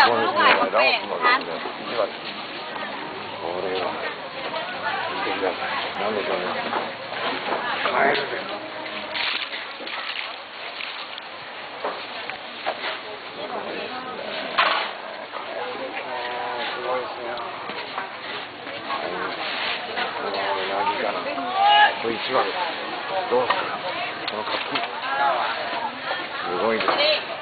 このラオスのですね、市場です。これは見てください。なんでしょうね。カエルです。すごいですね。何かな。これ市場です。どうですか。この活気。すごいです。